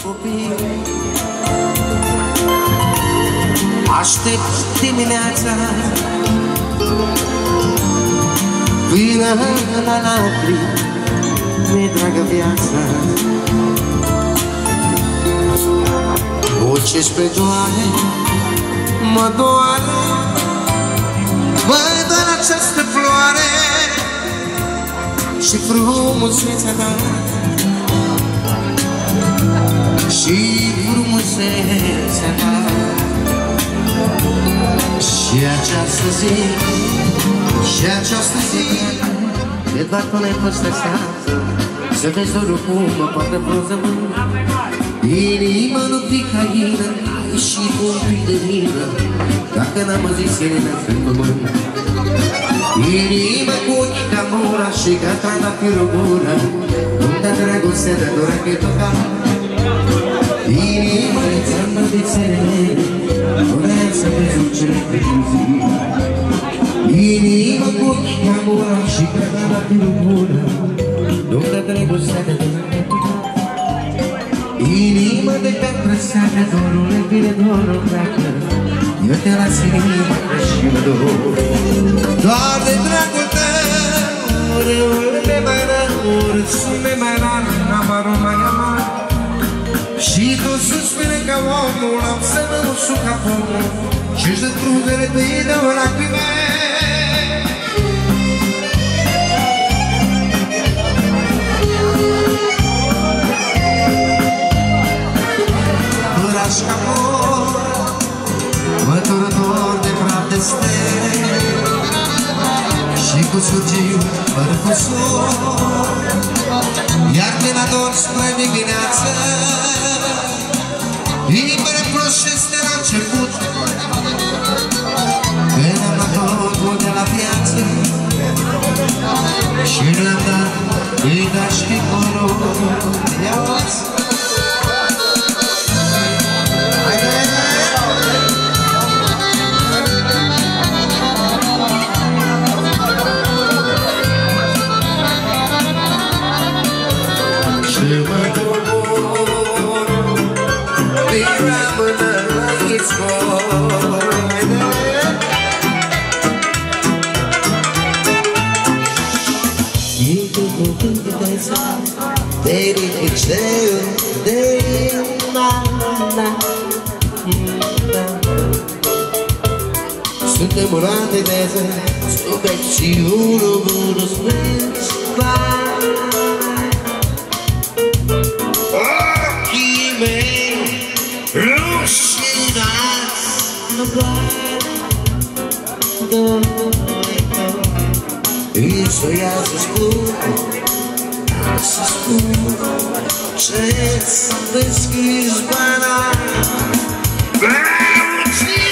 copii. Aștept dimineața până la lacrimi, mi-e dragă viața. Orice spre doare, mă doare, mă dă această floare și frumusețea ta, și frumusețea ta. Și această zi, și această zi, de doar până ai fost așteaptă, să vezi dorul cum mă poartă frunzământ. Inima nu fi ca ină, și cu un pic de vină, dacă n-am zis Elena pe pământ. Inima cu ochii ca mura și ca trandafirul gura, unde dragostea de dora că-i toca. Inima de țandă de țele, voia să vezi un cele pe zi. Inima cu ochii ca mura și ca trandafirul gura, unde dragostea de dora că-i toca. Inima de piatră seacă, dorule, vine dorul pleacă, eu te las inima și mă dor. Doar de dragul tău, râul me mai rămur, sume mai rar, amarul mai amar. Și tu suspine ca omul, am să nu suc ca pomul, și-și dă trudele de ele o lacrime. Oraș ca mor, măturător de praf de stele, și cu surgiu părfusor, iar când ador spre dimineață, inima reproșesc de la început, când am luat totul de la viață, și le-am dat, îi dat și color. Ia-o-ți! Suntem în anteneză, subiecțiunul bună sfânt. Ochii mei rușinați mă doar, însă ia să spun, să spun ce-ți deschizi bana. Vreau ție